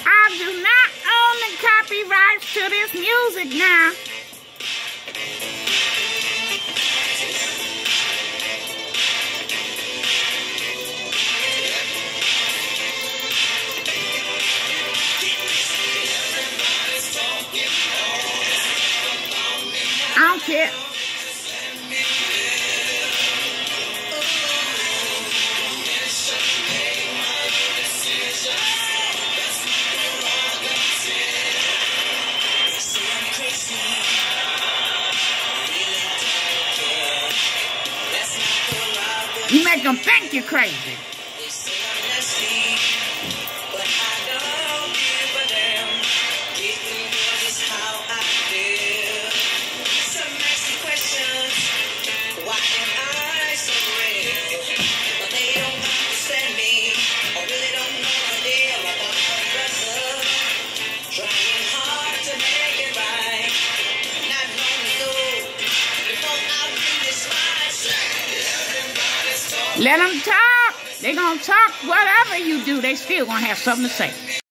I do not own the copyrights to this music now. I don't care. You make them think you're crazy. Let them talk. They're going to talk. Whatever you do, they still going to have something to say.